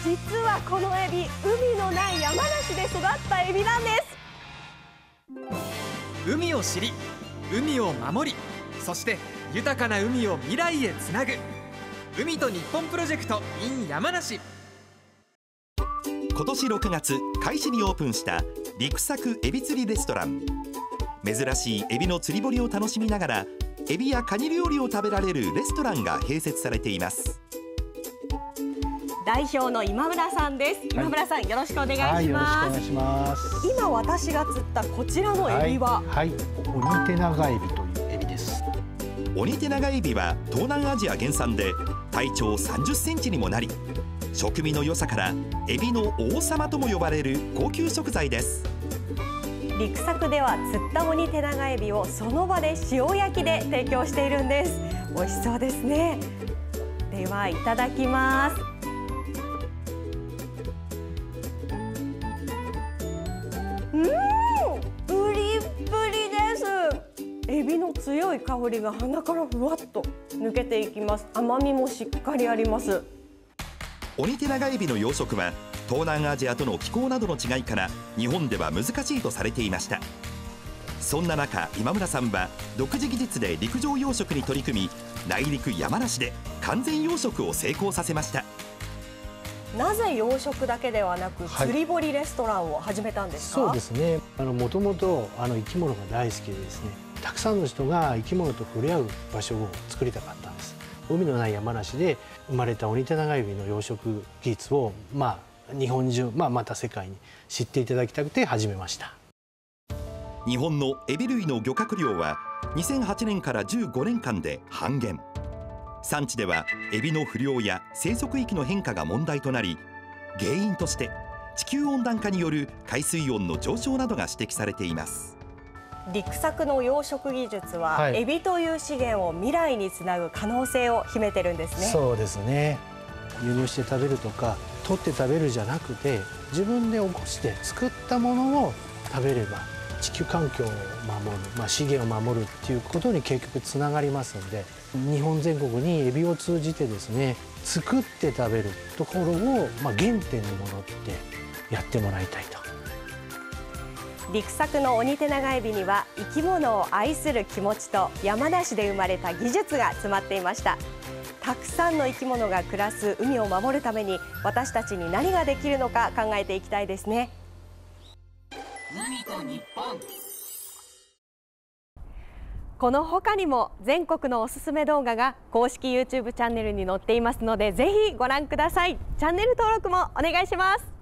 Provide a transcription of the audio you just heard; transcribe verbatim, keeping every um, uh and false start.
実はこのエビ、海のない山梨で育ったエビなんです。 海を知り、海を守り、そして豊かな海を未来へつなぐ海と日本プロジェクト in 山梨。 今年ろくがつ、開始にオープンした陸作エビ釣りレストラン。珍しいエビの釣り堀を楽しみながらエビやカニ料理を食べられるレストランが併設されています。 代表の今村さんです。今村さん、よろしくお願いします。 はい、よろしくお願いします。 今私が釣ったこちらのエビは、 はい、はい、オニテナガエビというエビです。 オニテナガエビは東南アジア原産で体長さんじゅっセンチにもなり、食味の良さからエビの王様とも呼ばれる高級食材です。 陸作では釣ったオニテナガエビをその場で塩焼きで提供しているんです。美味しそうですね。ではいただきます。うん、プリップリです。エビの強い香りが鼻からふわっと抜けていきます。甘みもしっかりあります。 オニテナガエビの養殖は東南アジアとの気候などの違いから日本では難しいとされていました。そんな中、今村さんは独自技術で陸上養殖に取り組み、内陸山梨で完全養殖を成功させました。 なぜ養殖だけではなく、はい、釣り堀レストランを始めたんですか？ そうですね、あのもともとあの生き物が大好きでですね、たくさんの人が生き物と触れ合う場所を作りたかったんです。海のない山梨で生まれたオニテナガエビの養殖技術を、まあ、日本中、まあ、また世界に知っていただきたくて始めました。 日本のエビ類の漁獲量はにせんはちねんからじゅうごねんかんで半減。産地ではエビの不漁や生息域の変化が問題となり、原因として地球温暖化による海水温の上昇などが指摘されています。 陸作の養殖技術は、 はい、 エビという資源を未来につなぐ可能性を秘めてるんですね。 そうですね。輸入して食べるとか取って食べるじゃなくて、自分で起こして作ったものを食べれば地球環境を守る、まあ、資源を守るっていうことに結局つながりますので、日本全国にエビを通じてですね、作って食べるところを、まあ、原点に戻ってやってもらいたいと。 陸作のオニテナガエビには生き物を愛する気持ちと山梨で生まれた技術が詰まっていました。たくさんの生き物が暮らす海を守るために、私たちに何ができるのか考えていきたいですね。海と日本。この他にも全国のおすすめ動画が公式 ユーチューブ チャンネルに載っていますので、ぜひご覧ください。チャンネル登録もお願いします。